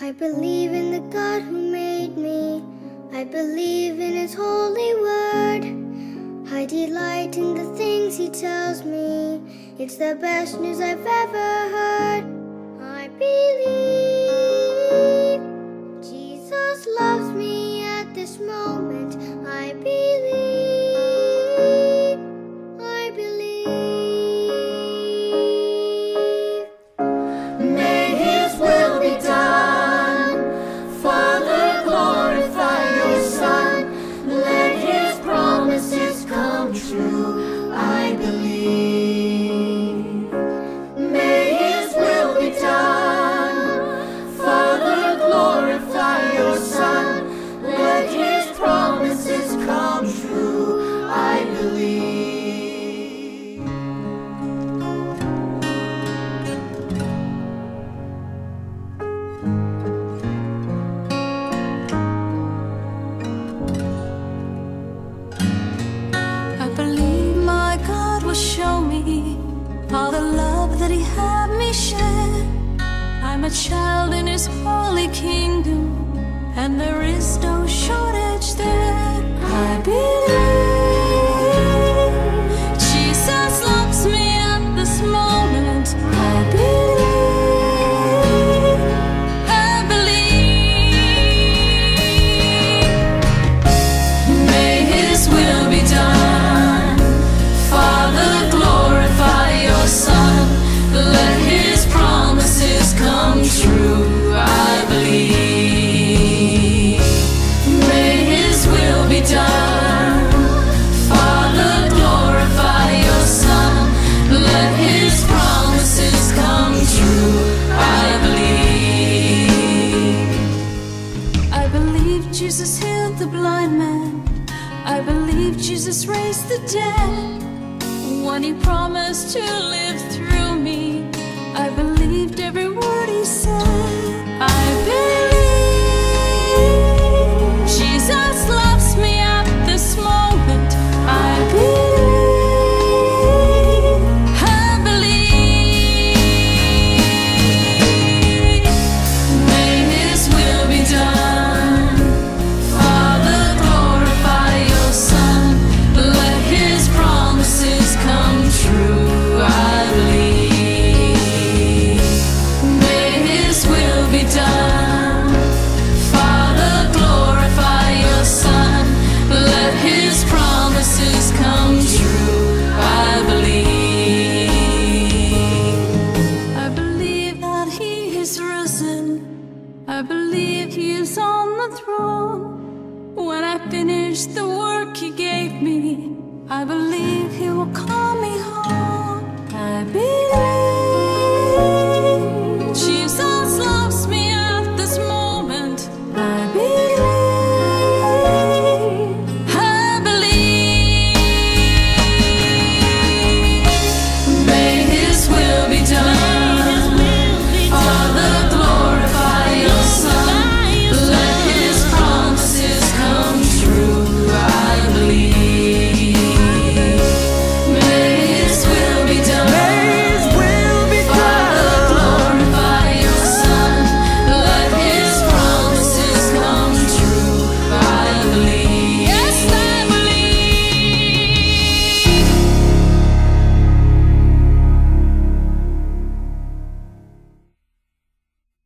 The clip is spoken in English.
I believe in the God who made me. I believe in His holy word. I delight in the things He tells me. It's the best news I've ever heard. I believe Jesus loves me at this moment. I believe, I believe. May His will be done. Father, glorify your Son. Let His promises come true. I believe. May His will be done. Father, glorify your Son. Let His promises come true. I believe. I believe my God will show me all the love that He had me share. I'm a child in His holy kingdom, and there is no shortage there. I believe Jesus loves me at this moment. I believe, I believe. May His will be done. Father, glorify your Son. Let His promises come true. I believe. May His will be done. Father, glorify your Son. Let His promises come true. I believe. I believe Jesus healed the blind man. I believe Jesus raised the dead. When He promised to live through me, I believed every word He said. I believe Jesus loves me at this moment. I believe, I believe. May His will be done. Father, glorify your Son. Let His promises come true. I believe. May His will be done. Father, glorify your Son. Let His promises come true. I believe. I believe that He is risen. I believe He is on the throne. When I finish the work He gave me, I believe He will call me home. I believe.